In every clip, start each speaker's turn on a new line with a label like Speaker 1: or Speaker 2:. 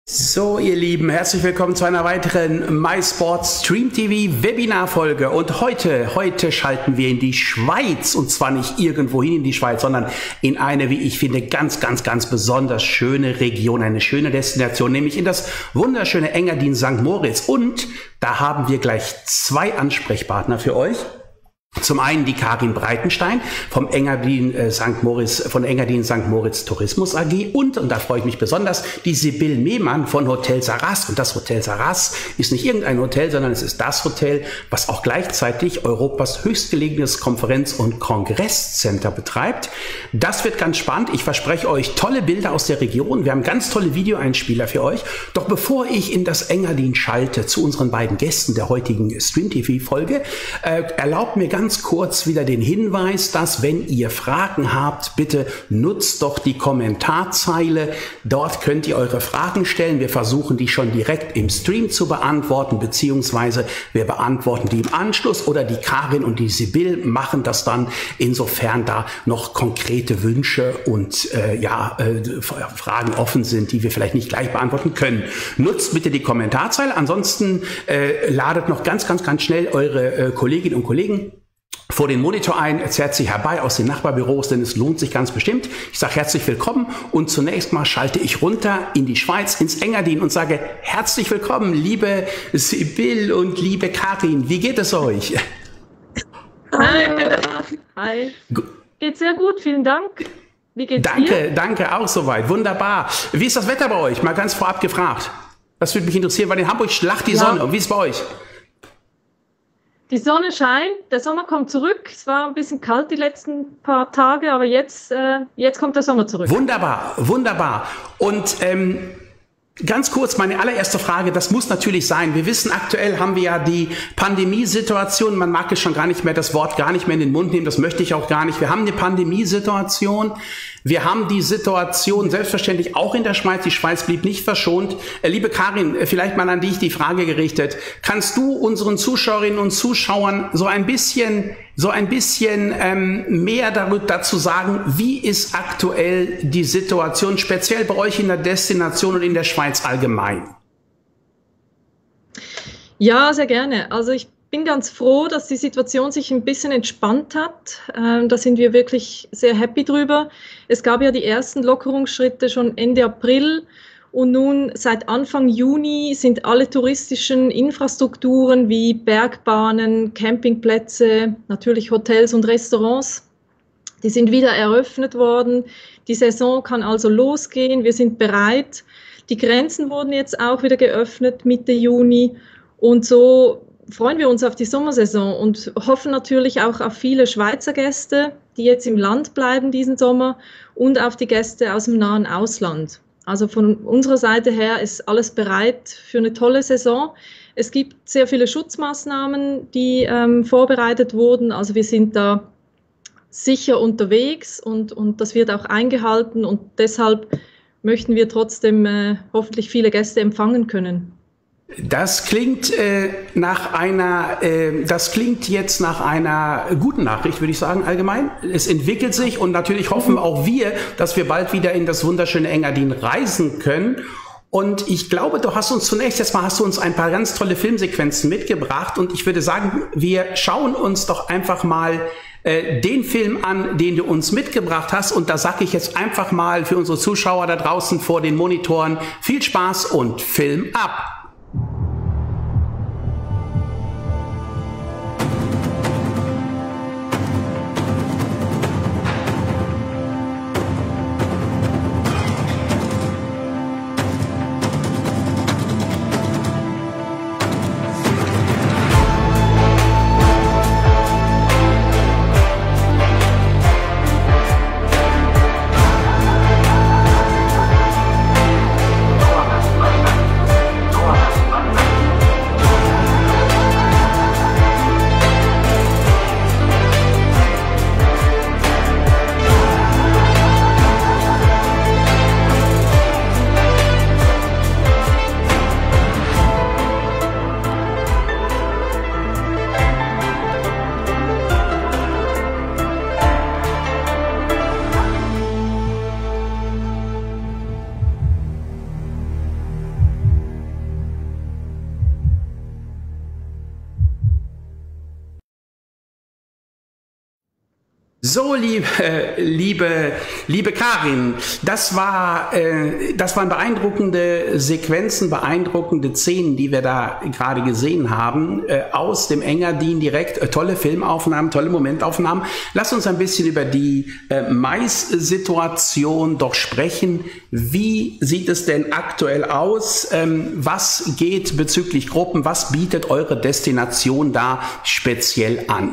Speaker 1: So, ihr Lieben, herzlich willkommen zu einer weiteren MySports Stream TV Webinarfolge. Und heute schalten wir in die Schweiz, und zwar nicht irgendwohin in die Schweiz, sondern in eine, wie ich finde, ganz besonders schöne Region, eine schöne Destination, nämlich in das wunderschöne Engadin St. Moritz. Und da haben wir gleich zwei Ansprechpartner für euch. Zum einen die Karin Breitenstein vom Engadin St. Moritz Tourismus AG und da freue ich mich besonders, die Sibylle Mehmann von Hotel Sarras. Und das Hotel Sarras ist nicht irgendein Hotel, sondern es ist das Hotel, was auch gleichzeitig Europas höchstgelegenes Konferenz- und Kongresscenter betreibt. Das wird ganz spannend. Ich verspreche euch tolle Bilder aus der Region. Wir haben ganz tolle Videoeinspieler für euch. Doch bevor ich in das Engadin schalte zu unseren beiden Gästen der heutigen Stream TV Folge, erlaubt mir ganz kurz wieder den Hinweis, dass wenn ihr Fragen habt, bitte nutzt doch die Kommentarzeile. Dort könnt ihr eure Fragen stellen. Wir versuchen die schon direkt im Stream zu beantworten, beziehungsweise wir beantworten die im Anschluss oder die Karin und die Sibylle machen das dann, insofern da noch konkrete Wünsche und Fragen offen sind, die wir vielleicht nicht gleich beantworten können. Nutzt bitte die Kommentarzeile. Ansonsten ladet noch ganz schnell eure Kolleginnen und Kollegen vor den Monitor ein, zerrt sie herbei aus den Nachbarbüros, denn es lohnt sich ganz bestimmt. Ich sage herzlich willkommen und zunächst mal schalte ich runter in die Schweiz, ins Engadin und sage herzlich willkommen, liebe Sibylle und liebe Karin. Wie geht es euch?
Speaker 2: Hi. Geht sehr gut, vielen Dank. Wie geht's dir?
Speaker 1: Danke, auch soweit. Wunderbar. Wie ist das Wetter bei euch? Mal ganz vorab gefragt. Das würde mich interessieren, weil in Hamburg lacht die Sonne. Und wie ist es bei euch?
Speaker 2: Die Sonne scheint, der Sommer kommt zurück. Es war ein bisschen kalt die letzten paar Tage, aber jetzt kommt der Sommer zurück.
Speaker 1: Wunderbar. Und ganz kurz meine allererste Frage, das muss natürlich sein. Wir wissen, aktuell haben wir ja die Pandemiesituation. Man mag es schon gar nicht mehr, das Wort gar nicht mehr in den Mund nehmen. Das möchte ich auch gar nicht. Wir haben eine Pandemiesituation. Wir haben die Situation selbstverständlich auch in der Schweiz. Die Schweiz blieb nicht verschont. Liebe Karin, vielleicht mal an dich die Frage gerichtet. Kannst du unseren Zuschauerinnen und Zuschauern so ein bisschen mehr dazu sagen, wie ist aktuell die Situation, speziell bei euch in der Destination und in der Schweiz allgemein?
Speaker 2: Ja, sehr gerne. Also ich bin ganz froh, dass die Situation sich ein bisschen entspannt hat. Da sind wir wirklich sehr happy drüber. Es gab ja die ersten Lockerungsschritte schon Ende April und nun seit Anfang Juni sind alle touristischen Infrastrukturen wie Bergbahnen, Campingplätze, natürlich Hotels und Restaurants, die sind wieder eröffnet worden. Die Saison kann also losgehen. Wir sind bereit. Die Grenzen wurden jetzt auch wieder geöffnet Mitte Juni und so freuen wir uns auf die Sommersaison und hoffen natürlich auch auf viele Schweizer Gäste, die jetzt im Land bleiben diesen Sommer und auf die Gäste aus dem nahen Ausland. Also von unserer Seite her ist alles bereit für eine tolle Saison. Es gibt sehr viele Schutzmaßnahmen, die vorbereitet wurden. Also wir sind da sicher unterwegs und das wird auch eingehalten und deshalb möchten wir trotzdem hoffentlich viele Gäste empfangen können.
Speaker 1: Das klingt jetzt nach einer guten Nachricht, würde ich sagen, allgemein. Es entwickelt sich und natürlich hoffen auch wir, dass wir bald wieder in das wunderschöne Engadin reisen können. Und ich glaube, du hast uns ein paar ganz tolle Filmsequenzen mitgebracht und ich würde sagen, wir schauen uns doch einfach mal den Film an, den du uns mitgebracht hast. Und da sage ich jetzt einfach mal für unsere Zuschauer da draußen vor den Monitoren viel Spaß und Film ab! So, liebe Karin, das waren beeindruckende Sequenzen, beeindruckende Szenen, die wir da gerade gesehen haben, aus dem Engadin direkt. Tolle Filmaufnahmen, tolle Momentaufnahmen. Lass uns ein bisschen über die Mais-Situation doch sprechen. Wie sieht es denn aktuell aus? Was geht bezüglich Gruppen? Was bietet eure Destination da speziell an?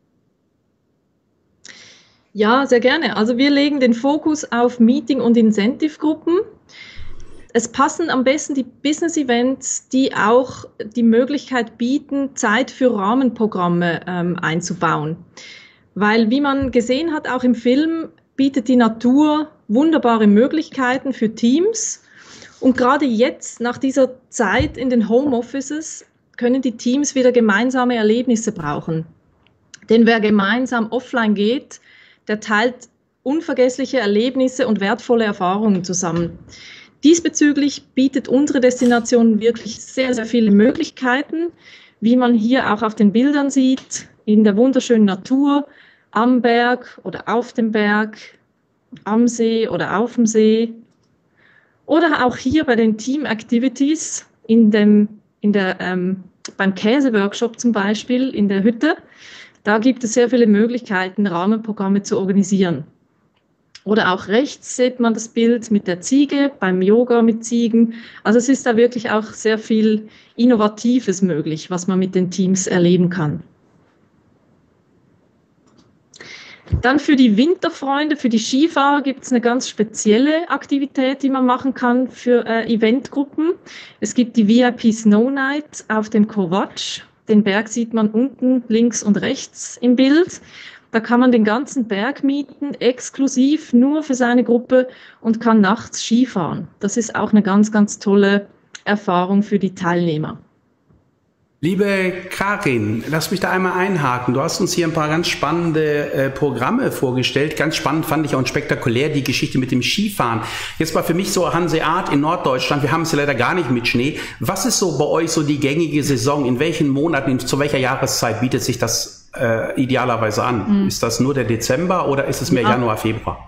Speaker 2: Ja, sehr gerne. Also wir legen den Fokus auf Meeting- und Incentive-Gruppen. Es passen am besten die Business-Events, die auch die Möglichkeit bieten, Zeit für Rahmenprogramme einzubauen. Weil, wie man gesehen hat, auch im Film, bietet die Natur wunderbare Möglichkeiten für Teams. Und gerade jetzt, nach dieser Zeit in den Homeoffices, können die Teams wieder gemeinsame Erlebnisse brauchen. Denn wer gemeinsam offline geht, der teilt unvergessliche Erlebnisse und wertvolle Erfahrungen zusammen. Diesbezüglich bietet unsere Destination wirklich sehr, sehr viele Möglichkeiten, wie man hier auch auf den Bildern sieht, in der wunderschönen Natur, am Berg oder auf dem Berg, am See oder auf dem See. Oder auch hier bei den Team Activities, beim Käseworkshop zum Beispiel in der Hütte. Da gibt es sehr viele Möglichkeiten, Rahmenprogramme zu organisieren. Oder auch rechts sieht man das Bild mit der Ziege, beim Yoga mit Ziegen. Also es ist da wirklich auch sehr viel Innovatives möglich, was man mit den Teams erleben kann. Dann für die Winterfreunde, für die Skifahrer gibt es eine ganz spezielle Aktivität, die man machen kann für Eventgruppen. Es gibt die VIP Snow Night auf dem Kovač. Den Berg sieht man unten links und rechts im Bild. Da kann man den ganzen Berg mieten, exklusiv nur für seine Gruppe und kann nachts Skifahren. Das ist auch eine ganz, ganz tolle Erfahrung für die Teilnehmer.
Speaker 1: Liebe Karin, lass mich da einmal einhaken. Du hast uns hier ein paar ganz spannende Programme vorgestellt. Ganz spannend fand ich auch und spektakulär die Geschichte mit dem Skifahren. Jetzt war für mich so Hanseat in Norddeutschland. Wir haben es ja leider gar nicht mit Schnee. Was ist so bei euch so die gängige Saison? In welchen Monaten, zu welcher Jahreszeit bietet sich das idealerweise an? Ist das nur der Dezember oder ist es mehr Januar, Februar?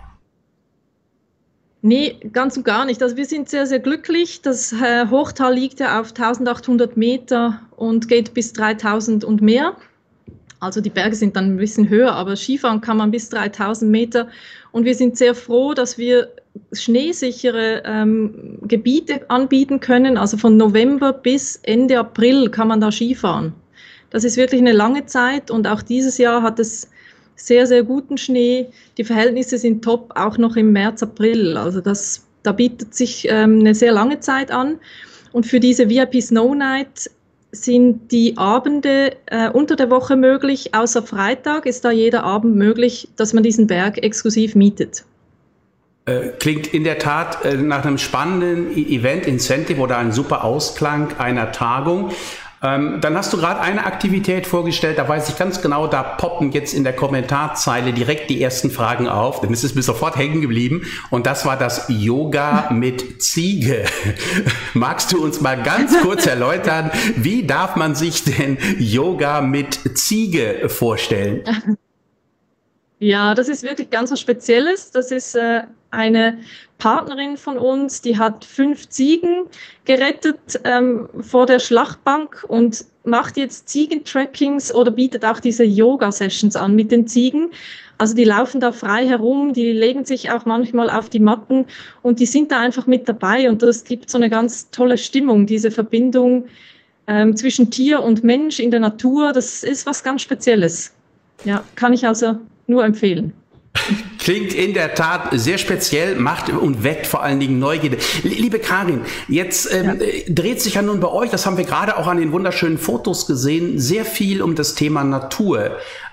Speaker 2: Nee, ganz und gar nicht. Also wir sind sehr, sehr glücklich. Das Hochtal liegt ja auf 1800 Meter und geht bis 3000 und mehr. Also die Berge sind dann ein bisschen höher, aber Skifahren kann man bis 3000 Meter. Und wir sind sehr froh, dass wir schneesichere Gebiete anbieten können. Also von November bis Ende April kann man da Skifahren. Das ist wirklich eine lange Zeit und auch dieses Jahr hat es sehr, sehr guten Schnee. Die Verhältnisse sind top, auch noch im März, April. Also da bietet sich eine sehr lange Zeit an. Und für diese VIP Snow Night sind die Abende unter der Woche möglich. Außer Freitag ist da jeder Abend möglich, dass man diesen Berg exklusiv mietet.
Speaker 1: Klingt in der Tat nach einem spannenden Event, Incentive oder einem super Ausklang einer Tagung. Dann hast du gerade eine Aktivität vorgestellt, da weiß ich ganz genau, da poppen jetzt in der Kommentarzeile direkt die ersten Fragen auf, denn es ist mir sofort hängen geblieben und das war das Yoga mit Ziege. Magst du uns mal ganz kurz erläutern, wie darf man sich denn Yoga mit Ziege vorstellen?
Speaker 2: Ja, das ist wirklich ganz was Spezielles. Das ist eine Partnerin von uns, die hat 5 Ziegen gerettet vor der Schlachtbank und macht jetzt Ziegentrackings oder bietet auch diese Yoga-Sessions an mit den Ziegen. Also die laufen da frei herum, die legen sich auch manchmal auf die Matten und die sind da einfach mit dabei und das gibt so eine ganz tolle Stimmung, diese Verbindung zwischen Tier und Mensch in der Natur, das ist was ganz Spezielles. Ja, kann ich also nur empfehlen.
Speaker 1: Klingt in der Tat sehr speziell, macht und weckt vor allen Dingen Neugierde. Liebe Karin, jetzt dreht sich ja nun bei euch, das haben wir gerade auch an den wunderschönen Fotos gesehen, sehr viel um das Thema Natur.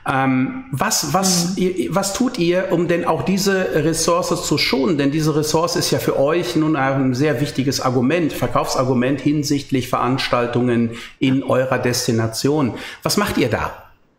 Speaker 1: Was tut ihr, um denn auch diese Ressource zu schonen? Denn diese Ressource ist ja für euch nun ein sehr wichtiges Argument, Verkaufsargument hinsichtlich Veranstaltungen in eurer Destination. Was macht ihr da?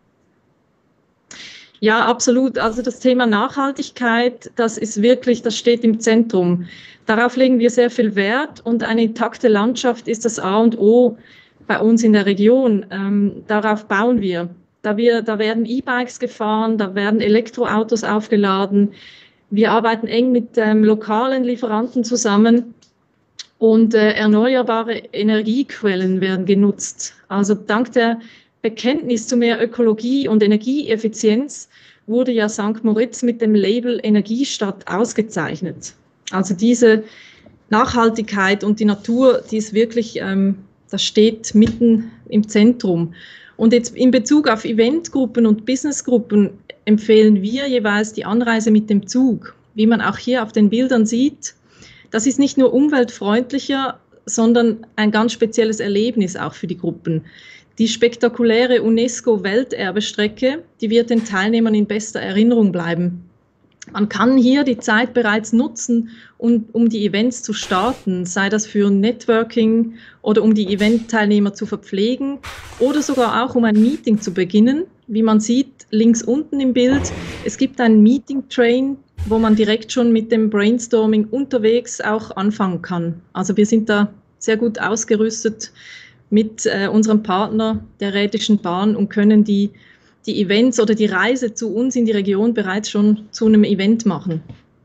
Speaker 2: Ja, absolut. Also das Thema Nachhaltigkeit, das steht im Zentrum. Darauf legen wir sehr viel Wert und eine intakte Landschaft ist das A und O bei uns in der Region. Darauf bauen wir. Da werden E-Bikes gefahren, da werden Elektroautos aufgeladen. Wir arbeiten eng mit lokalen Lieferanten zusammen und erneuerbare Energiequellen werden genutzt. Also dank der Bekenntnis zu mehr Ökologie und Energieeffizienz wurde ja St. Moritz mit dem Label Energiestadt ausgezeichnet. Also diese Nachhaltigkeit und die Natur, die ist wirklich, das steht mitten im Zentrum. Und jetzt in Bezug auf Eventgruppen und Businessgruppen empfehlen wir jeweils die Anreise mit dem Zug. Wie man auch hier auf den Bildern sieht, das ist nicht nur umweltfreundlicher, sondern ein ganz spezielles Erlebnis auch für die Gruppen. Die spektakuläre UNESCO-Welterbestrecke, die wird den Teilnehmern in bester Erinnerung bleiben. Man kann hier die Zeit bereits nutzen, um die Events zu starten, sei das für Networking oder um die Eventteilnehmer zu verpflegen oder sogar auch um ein Meeting zu beginnen. Wie man sieht, links unten im Bild, es gibt einen Meeting-Train, wo man direkt schon mit dem Brainstorming unterwegs auch anfangen kann. Also wir sind da sehr gut ausgerüstet mit unserem Partner, der Rhätischen Bahn, und können die Events oder die Reise zu uns in die Region bereits schon zu einem Event machen.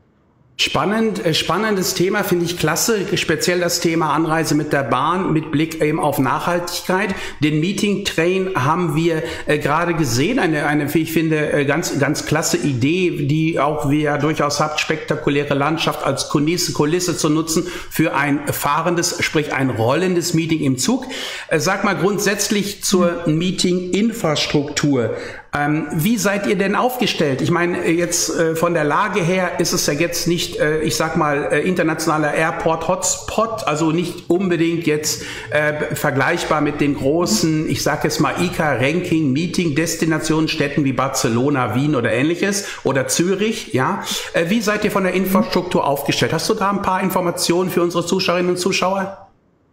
Speaker 1: Spannendes Thema, finde ich klasse, speziell das Thema Anreise mit der Bahn mit Blick eben auf Nachhaltigkeit. Den Meeting Train haben wir gerade gesehen, eine wie ich finde, ganz klasse Idee, die auch wir durchaus habt, spektakuläre Landschaft als Kulisse zu nutzen für ein fahrendes, sprich ein rollendes Meeting im Zug. Sag mal grundsätzlich zur Meeting-Infrastruktur. Wie seid ihr denn aufgestellt? Ich meine, jetzt von der Lage her ist es ja jetzt nicht, ich sag mal, internationaler Airport-Hotspot, also nicht unbedingt jetzt vergleichbar mit den großen, ich sag jetzt mal, ICA-Ranking-Meeting-Destinationen, Städten wie Barcelona, Wien oder ähnliches oder Zürich, ja. Wie seid ihr von der Infrastruktur aufgestellt? Hast du da ein paar Informationen für unsere Zuschauerinnen und Zuschauer?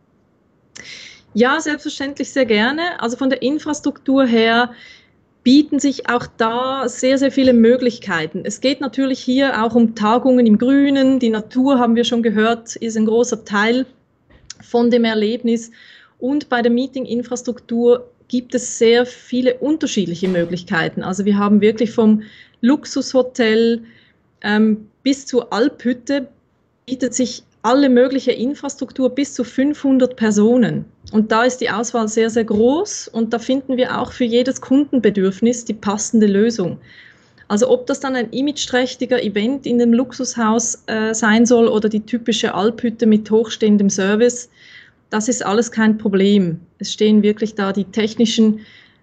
Speaker 2: Ja, selbstverständlich sehr gerne. Also von der Infrastruktur her bieten sich auch da sehr, sehr viele Möglichkeiten. Es geht natürlich hier auch um Tagungen im Grünen. Die Natur, haben wir schon gehört, ist ein großer Teil von dem Erlebnis. Und bei der Meeting-Infrastruktur gibt es sehr viele unterschiedliche Möglichkeiten. Also wir haben wirklich vom Luxushotel bis zur Alphütte bietet sich alle mögliche Infrastruktur bis zu 500 Personen. Und da ist die Auswahl sehr, sehr groß und da finden wir auch für jedes Kundenbedürfnis die passende Lösung. Also ob das dann ein imageträchtiger Event in dem Luxushaus sein soll oder die typische Alphütte mit hochstehendem Service, das ist alles kein Problem. Es stehen wirklich da die technischen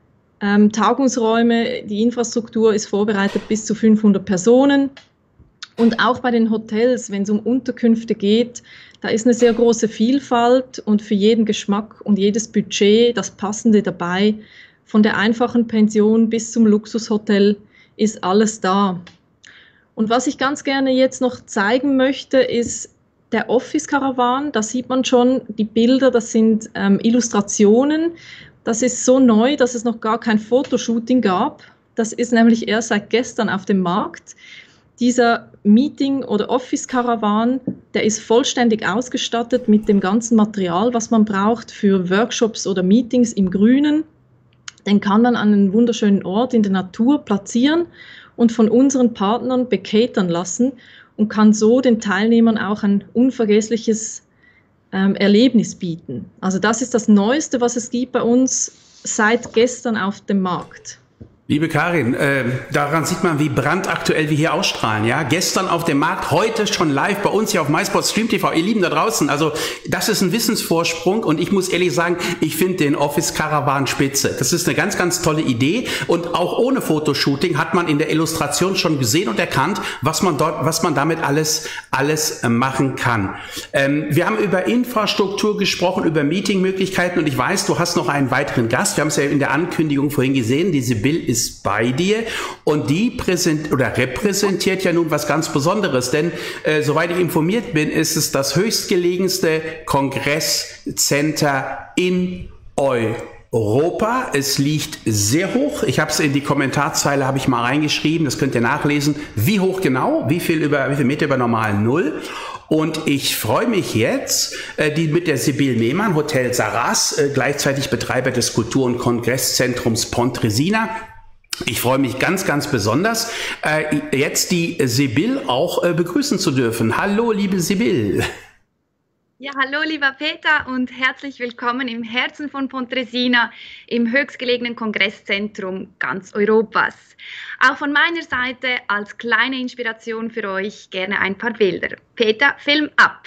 Speaker 2: Tagungsräume, die Infrastruktur ist vorbereitet bis zu 500 Personen. Und auch bei den Hotels, wenn es um Unterkünfte geht, da ist eine sehr große Vielfalt und für jeden Geschmack und jedes Budget das Passende dabei. Von der einfachen Pension bis zum Luxushotel ist alles da. Und was ich ganz gerne jetzt noch zeigen möchte, ist der Office Caravan. Da sieht man schon die Bilder, das sind Illustrationen. Das ist so neu, dass es noch gar kein Fotoshooting gab. Das ist nämlich erst seit gestern auf dem Markt. Dieser Meeting- oder Office-Caravan, der ist vollständig ausgestattet mit dem ganzen Material, was man braucht für Workshops oder Meetings im Grünen. Den kann man an einem wunderschönen Ort in der Natur platzieren und von unseren Partnern bekatern lassen und kann so den Teilnehmern auch ein unvergessliches Erlebnis bieten. Also das ist das Neueste, was es gibt bei uns seit gestern auf dem Markt.
Speaker 1: Liebe Karin, daran sieht man, wie brandaktuell wir hier ausstrahlen. Ja, gestern auf dem Markt, heute schon live bei uns hier auf MySports Stream TV. Ihr Lieben da draußen, also das ist ein Wissensvorsprung und ich muss ehrlich sagen, ich finde den Office Caravan spitze. Das ist eine ganz, ganz tolle Idee und auch ohne Fotoshooting hat man in der Illustration schon gesehen und erkannt, was man damit alles machen kann. Wir haben über Infrastruktur gesprochen, über Meetingmöglichkeiten und ich weiß, du hast noch einen weiteren Gast. Wir haben es ja in der Ankündigung vorhin gesehen, die Sibylle ist bei dir und die repräsentiert ja nun was ganz Besonderes, denn soweit ich informiert bin, ist es das höchstgelegenste Kongresscenter in Europa. Es liegt sehr hoch. Ich habe es in die Kommentarzeile mal reingeschrieben. Das könnt ihr nachlesen. Wie hoch genau? Wie viel Meter über normalen Null? Und ich freue mich jetzt, mit der Sibylle Mehmann, Hotel Sarras, gleichzeitig Betreiber des Kultur- und Kongresszentrums Pontresina, Ich freue mich ganz, ganz besonders, jetzt die Sibylle auch begrüßen zu dürfen. Hallo, liebe Sibylle.
Speaker 3: Ja, hallo lieber Peter und herzlich willkommen im Herzen von Pontresina, im höchstgelegenen Kongresszentrum ganz Europas. Auch von meiner Seite als kleine Inspiration für euch gerne ein paar Bilder. Peter, Film ab!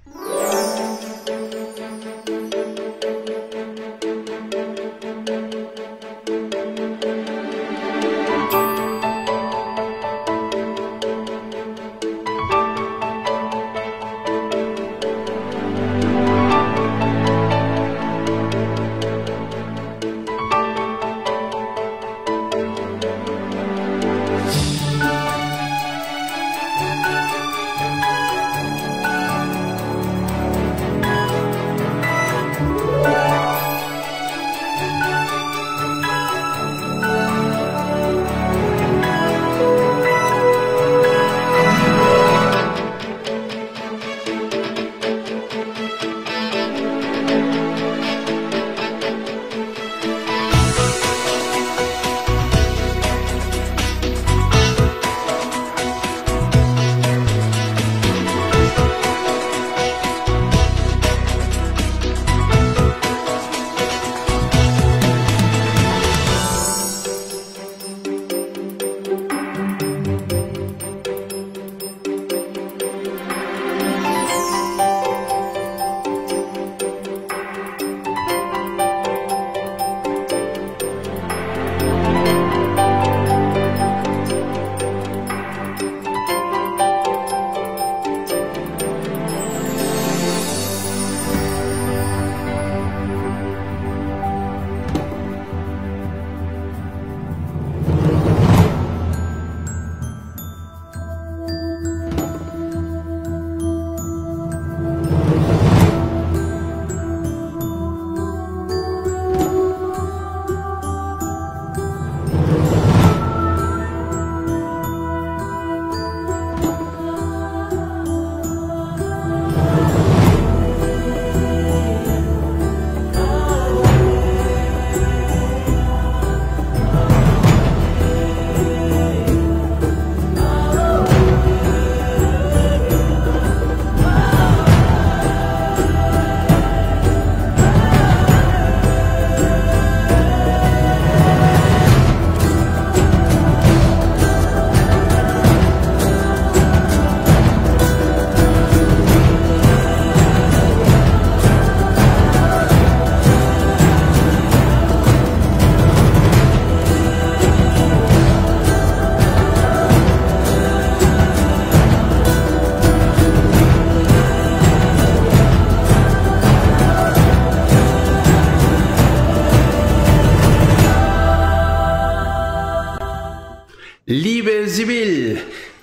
Speaker 1: Liebe Sibylle,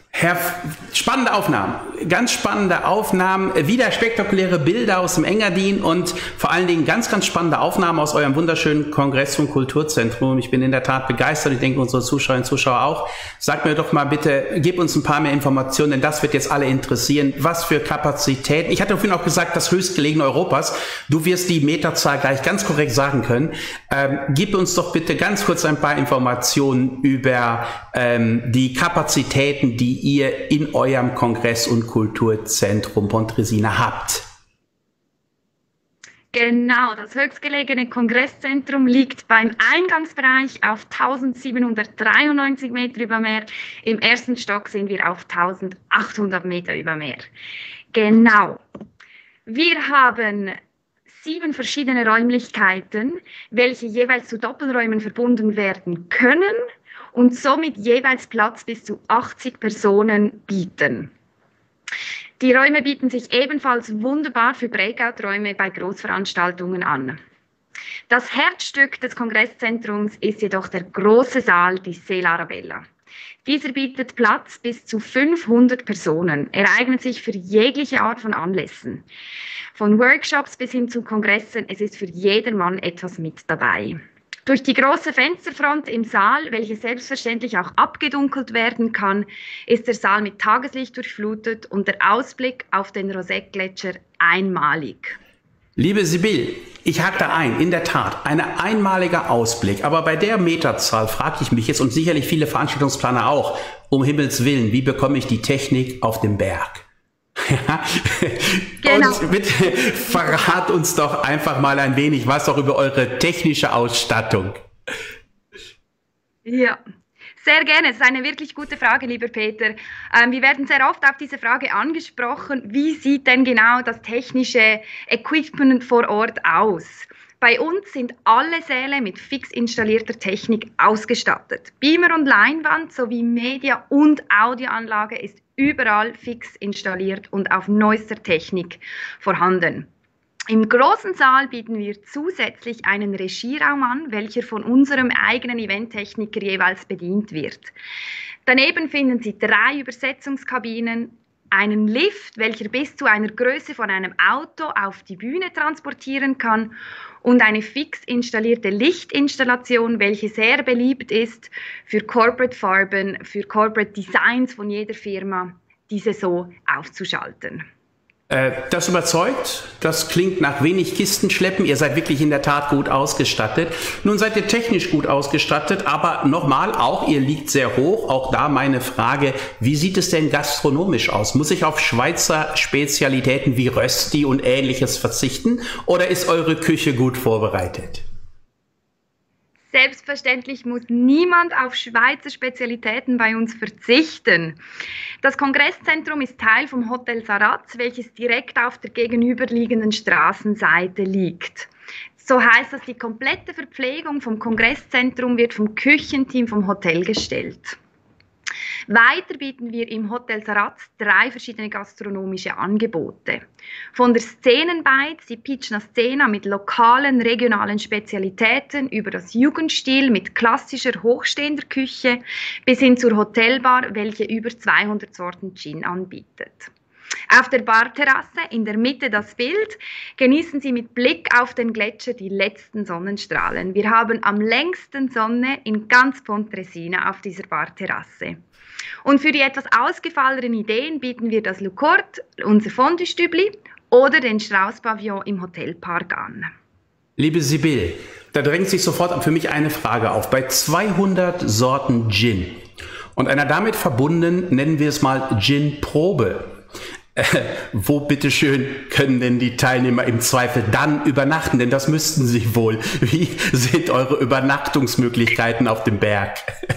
Speaker 1: spannende Aufnahmen, ganz spannende Aufnahmen, wieder spektakuläre Bilder aus dem Engadin und vor allen Dingen ganz, ganz spannende Aufnahmen aus eurem wunderschönen Kongress- und Kulturzentrum. Ich bin in der Tat begeistert, ich denke unsere Zuschauerinnen und Zuschauer auch. Sagt mir doch mal bitte, gib uns ein paar mehr Informationen, denn das wird jetzt alle interessieren. Was für Kapazitäten? Ich hatte vorhin auch gesagt, das höchstgelegene Europas. Du wirst die Meterzahl gleich ganz korrekt sagen können. Gib uns doch bitte ganz kurz ein paar Informationen über die Kapazitäten, die ihr in eurem Kongress- und Kulturzentrum Pontresina habt.
Speaker 3: Genau, das höchstgelegene Kongresszentrum liegt beim Eingangsbereich auf 1793 Meter über Meer. Im ersten Stock sind wir auf 1800 Meter über Meer. Genau. Wir haben 7 verschiedene Räumlichkeiten, welche jeweils zu Doppelräumen verbunden werden können und somit jeweils Platz bis zu 80 Personen bieten. Die Räume bieten sich ebenfalls wunderbar für Breakout-Räume bei Großveranstaltungen an. Das Herzstück des Kongresszentrums ist jedoch der große Saal, die Sala Arabella. Dieser bietet Platz bis zu 500 Personen. Er eignet sich für jegliche Art von Anlässen. Von Workshops bis hin zu Kongressen, es ist für jedermann etwas mit dabei. Durch die große Fensterfront im Saal, welche selbstverständlich auch abgedunkelt werden kann, ist der Saal mit Tageslicht durchflutet und der Ausblick auf den Rosette-Gletscher einmalig.
Speaker 1: Liebe Sibylle, ich hake da ein, in der Tat, ein einmaliger Ausblick. Aber bei der Meterzahl frage ich mich jetzt und sicherlich viele Veranstaltungsplaner auch, um Himmels Willen, wie bekomme ich die Technik auf den Berg?
Speaker 3: Genau.
Speaker 1: Und bitte verrat uns doch einfach mal ein wenig was auch über eure technische Ausstattung.
Speaker 3: Ja, sehr gerne. Das ist eine wirklich gute Frage, lieber Peter. Wir werden sehr oft auf diese Frage angesprochen. Wie sieht denn genau das technische Equipment vor Ort aus? Bei uns sind alle Säle mit fix installierter Technik ausgestattet. Beamer und Leinwand sowie Media- und Audioanlage ist überall fix installiert und auf neuester Technik vorhanden. Im großen Saal bieten wir zusätzlich einen Regieraum an, welcher von unserem eigenen Eventtechniker jeweils bedient wird. Daneben finden Sie 3 Übersetzungskabinen, einen Lift, welcher bis zu einer Größe von einem Auto auf die Bühne transportieren kann und eine fix installierte Lichtinstallation, welche sehr beliebt ist für Corporate Farben, für Corporate Designs von jeder Firma, diese so aufzuschalten.
Speaker 1: Das überzeugt, das klingt nach wenig Kistenschleppen, ihr seid wirklich in der Tat gut ausgestattet. Nun seid ihr technisch gut ausgestattet, aber nochmal, auch ihr liegt sehr hoch, auch da meine Frage, wie sieht es denn gastronomisch aus? Muss ich auf Schweizer Spezialitäten wie Rösti und Ähnliches verzichten oder ist eure Küche gut vorbereitet?
Speaker 3: Selbstverständlich muss niemand auf Schweizer Spezialitäten bei uns verzichten. Das Kongresszentrum ist Teil vom Hotel Saratz, welches direkt auf der gegenüberliegenden Straßenseite liegt. So heißt das, die komplette Verpflegung vom Kongresszentrum wird vom Küchenteam vom Hotel gestellt. Weiter bieten wir im Hotel Saratz 3 verschiedene gastronomische Angebote. Von der Szenenbeiz, die Piccina Scena mit lokalen, regionalen Spezialitäten, über das Jugendstil mit klassischer, hochstehender Küche bis hin zur Hotelbar, welche über 200 Sorten Gin anbietet. Auf der Barterrasse, in der Mitte das Bild, genießen Sie mit Blick auf den Gletscher die letzten Sonnenstrahlen. Wir haben am längsten Sonne in ganz Pontresina auf dieser Barterrasse. Und für die etwas ausgefalleneren Ideen bieten wir das Le Court, unser Fondue-Stübli, oder den Strauß-Pavillon im Hotelpark an.
Speaker 1: Liebe Sibylle, da drängt sich sofort für mich eine Frage auf. Bei 200 Sorten Gin und einer damit verbundenen, nennen wir es mal Gin-Probe, wo bitteschön können denn die Teilnehmer im Zweifel dann übernachten? Denn das müssten sie wohl. Wie sind eure Übernachtungsmöglichkeiten auf dem Berg?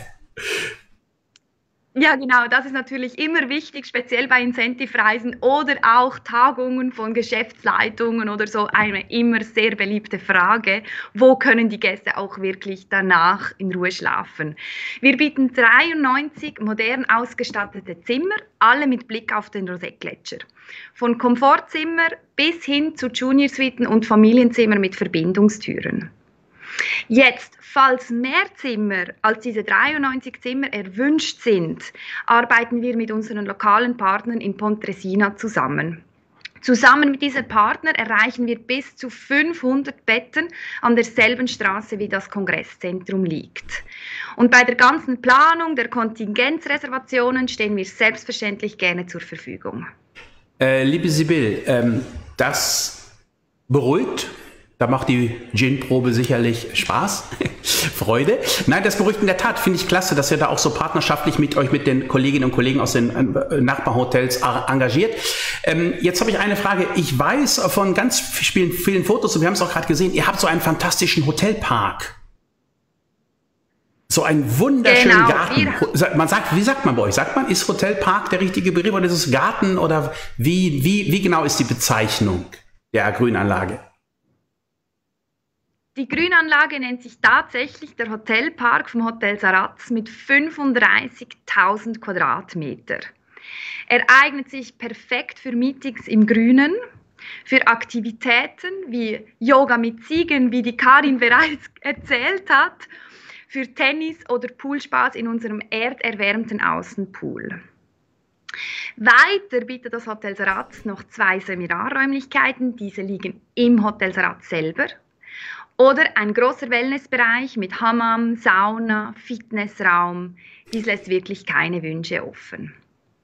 Speaker 3: Ja, genau, das ist natürlich immer wichtig, speziell bei Incentive-Reisen oder auch Tagungen von Geschäftsleitungen oder so, eine immer sehr beliebte Frage, wo können die Gäste auch wirklich danach in Ruhe schlafen. Wir bieten 93 modern ausgestattete Zimmer, alle mit Blick auf den Rosé-Gletscher. Von Komfortzimmer bis hin zu Junior-Suiten und Familienzimmer mit Verbindungstüren. Jetzt, falls mehr Zimmer als diese 93 Zimmer erwünscht sind, arbeiten wir mit unseren lokalen Partnern in Pontresina zusammen. Zusammen mit diesen Partnern erreichen wir bis zu 500 Betten an derselben Straße, wie das Kongresszentrum liegt. Und bei der ganzen Planung der Kontingenzreservationen stehen wir selbstverständlich gerne zur Verfügung.
Speaker 1: Liebe Sibylle, das beruhigt. Da macht die Gin-Probe sicherlich Spaß, Freude. Nein, das beruhigt in der Tat. Finde ich klasse, dass ihr da auch so partnerschaftlich mit euch, mit den Kolleginnen und Kollegen aus den Nachbarhotels engagiert. Jetzt habe ich eine Frage. Ich weiß von ganz vielen Fotos, und wir haben es auch gerade gesehen, ihr habt so einen fantastischen Hotelpark. So einen wunderschönen Garten. Man sagt, wie sagt man bei euch? Sagt man, ist Hotelpark der richtige Begriff oder ist es Garten oder wie genau ist die Bezeichnung der Grünanlage?
Speaker 3: Die Grünanlage nennt sich tatsächlich der Hotelpark vom Hotel Saratz mit 35.000 Quadratmeter. Er eignet sich perfekt für Meetings im Grünen, für Aktivitäten wie Yoga mit Ziegen, wie die Karin bereits erzählt hat, für Tennis oder Poolspaß in unserem erderwärmten Außenpool. Weiter bietet das Hotel Saratz noch 2 Seminarräumlichkeiten, diese liegen im Hotel Saratz selber. Oder ein großer Wellnessbereich mit Hammam, Sauna, Fitnessraum. Dies lässt wirklich keine Wünsche offen.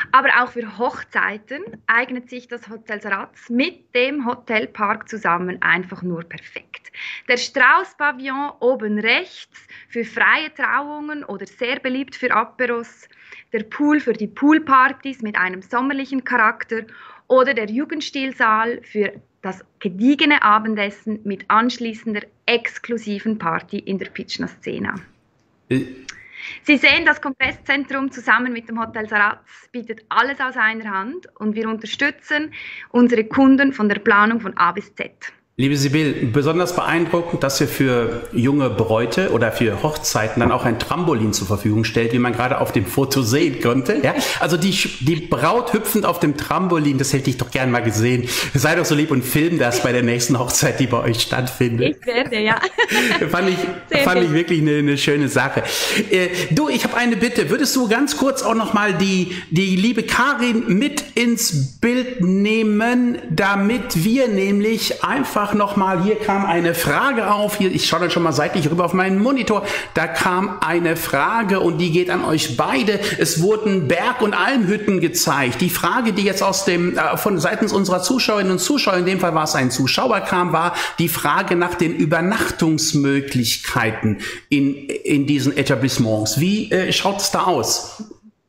Speaker 3: Aber auch für Hochzeiten eignet sich das Hotel Saratz mit dem Hotelpark zusammen einfach nur perfekt. Der Strauß-Pavillon oben rechts für freie Trauungen oder sehr beliebt für Aperos, der Pool für die Poolpartys mit einem sommerlichen Charakter oder der Jugendstilsaal für das gediegene Abendessen mit anschließender exklusiven Party in der Pična Scena. Sie sehen, das Kongresszentrum zusammen mit dem Hotel Saratz bietet alles aus einer Hand und wir unterstützen unsere Kunden von der Planung von A bis Z.
Speaker 1: Liebe Sibylle, besonders beeindruckend, dass ihr für junge Bräute oder für Hochzeiten dann auch ein Trampolin zur Verfügung stellt, wie man gerade auf dem Foto sehen konnte. Ja? Also die Braut hüpfend auf dem Trampolin, das hätte ich doch gern mal gesehen. Sei doch so lieb und film das bei der nächsten Hochzeit, die bei euch stattfindet.
Speaker 3: Ich werde, ja.
Speaker 1: fand ich wirklich eine schöne Sache. Du, ich habe eine Bitte. Würdest du ganz kurz auch nochmal die liebe Karin mit ins Bild nehmen, damit wir nämlich einfach nochmal, hier kam eine Frage auf, hier, ich schaue dann schon mal seitlich rüber auf meinen Monitor, da kam eine Frage und die geht an euch beide. Es wurden Berg- und Almhütten gezeigt. Die Frage, die jetzt aus von seitens unserer Zuschauerinnen und Zuschauer, in dem Fall war es ein Zuschauer, kam, war die Frage nach den Übernachtungsmöglichkeiten in diesen Etablissements. Wie schaut es da aus?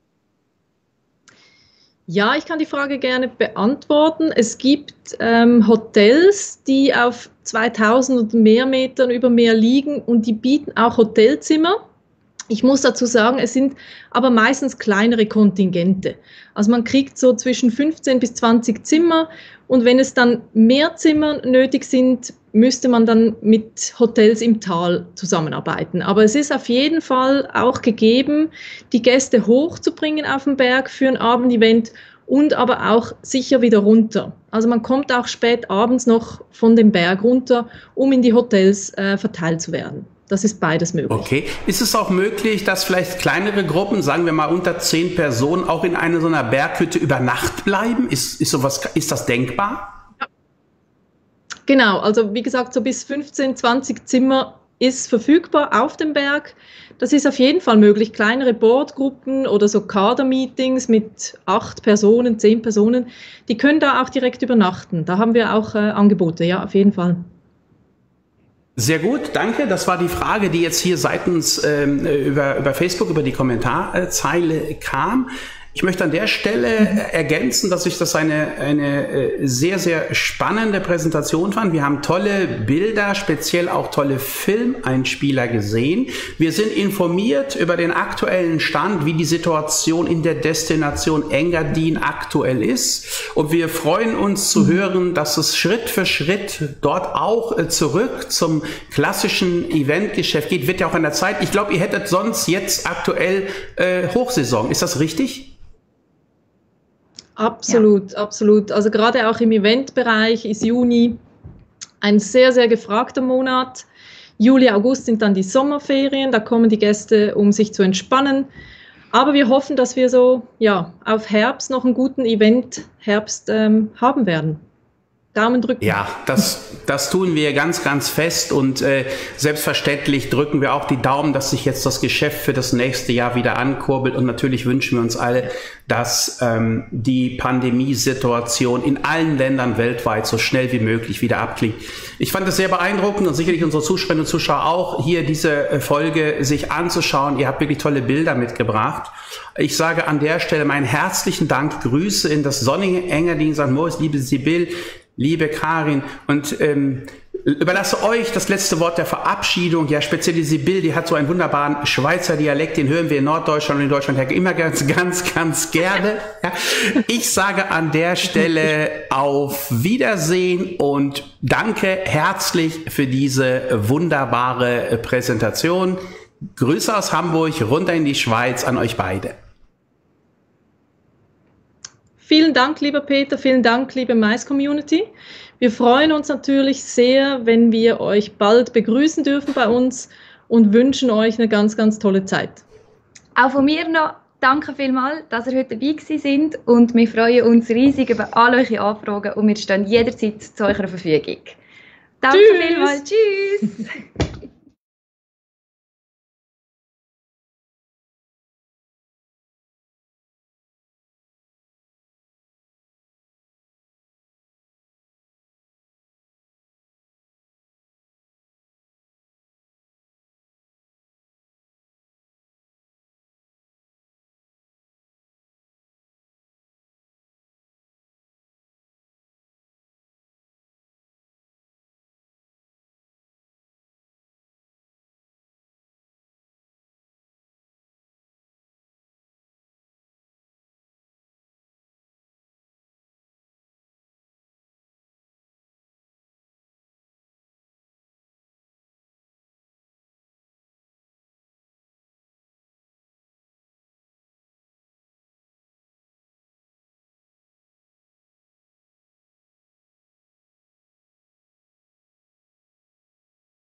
Speaker 2: Ja, ich kann die Frage gerne beantworten. Es gibt Hotels, die auf 2000 und mehr Metern über Meer liegen und die bieten auch Hotelzimmer. Ich muss dazu sagen, es sind aber meistens kleinere Kontingente. Also man kriegt so zwischen 15 bis 20 Zimmer und wenn es dann mehr Zimmer nötig sind, müsste man dann mit Hotels im Tal zusammenarbeiten. Aber es ist auf jeden Fall auch gegeben, die Gäste hochzubringen auf den Berg für ein Abendevent und aber auch sicher wieder runter. Also man kommt auch spät abends noch von dem Berg runter, um in die Hotels verteilt zu werden. Das ist beides möglich.
Speaker 1: Okay. Ist es auch möglich, dass vielleicht kleinere Gruppen, sagen wir mal unter 10 Personen, auch in so einer Berghütte über Nacht bleiben? Ist das denkbar?
Speaker 2: Ja. Genau, also wie gesagt, so bis 15, 20 Zimmer ist verfügbar auf dem Berg. Das ist auf jeden Fall möglich. Kleinere Boardgruppen oder so Kadermeetings mit 8 Personen, 10 Personen, die können da auch direkt übernachten. Da haben wir auch Angebote, ja, auf jeden Fall.
Speaker 1: Sehr gut, danke. Das war die Frage, die jetzt hier seitens über Facebook, über die Kommentarzeile kam. Ich möchte an der Stelle ergänzen, dass ich das eine sehr, sehr spannende Präsentation fand. Wir haben tolle Bilder, speziell auch tolle Filmeinspieler gesehen. Wir sind informiert über den aktuellen Stand, wie die Situation in der Destination Engadin aktuell ist. Und wir freuen uns zu hören, dass es Schritt für Schritt dort auch zurück zum klassischen Eventgeschäft geht. Wird ja auch an der Zeit. Ich glaube, ihr hättet sonst jetzt aktuell Hochsaison. Ist das richtig?
Speaker 2: Absolut, ja. Absolut. Also gerade auch im Eventbereich ist Juni ein sehr, sehr gefragter Monat. Juli, August sind dann die Sommerferien, da kommen die Gäste, um sich zu entspannen. Aber wir hoffen, dass wir so auf Herbst noch einen guten Event-Herbst haben werden. Daumen drücken.
Speaker 1: Ja, das tun wir ganz, ganz fest und selbstverständlich drücken wir auch die Daumen, dass sich jetzt das Geschäft für das nächste Jahr wieder ankurbelt und natürlich wünschen wir uns alle, dass die Pandemiesituation in allen Ländern weltweit so schnell wie möglich wieder abklingt. Ich fand es sehr beeindruckend und sicherlich unsere Zuschauerinnen und Zuschauer auch, hier diese Folge sich anzuschauen. Ihr habt wirklich tolle Bilder mitgebracht. Ich sage an der Stelle meinen herzlichen Dank, Grüße in das sonnige Engadin St. Moritz, liebe Sibylle, liebe Karin, und überlasse euch das letzte Wort der Verabschiedung. Ja, speziell die Sibylle, die hat so einen wunderbaren Schweizer Dialekt, den hören wir in Norddeutschland und in Deutschland immer ganz, ganz, ganz gerne. Ja. Ich sage an der Stelle auf Wiedersehen und danke herzlich für diese wunderbare Präsentation. Grüße aus Hamburg, runter in die Schweiz an euch beide.
Speaker 2: Vielen Dank, lieber Peter, vielen Dank, liebe Mais-Community. Wir freuen uns natürlich sehr, wenn wir euch bald begrüßen dürfen bei uns und wünschen euch eine ganz, ganz tolle Zeit.
Speaker 3: Auch von mir noch danke vielmals, dass ihr heute dabei gewesen seid und wir freuen uns riesig über all eure Anfragen und wir stehen jederzeit zu eurer Verfügung. Danke vielmals, tschüss!